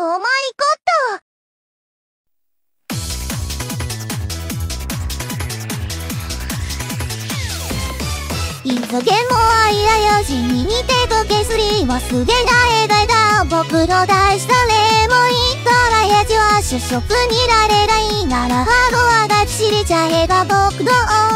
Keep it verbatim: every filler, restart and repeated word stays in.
ーマイゴッド。いつげも愛やよじに似てとけすり忘れないだいだ僕の大したレモンいったらやじは主食になれないならハードはが知りちゃえが僕の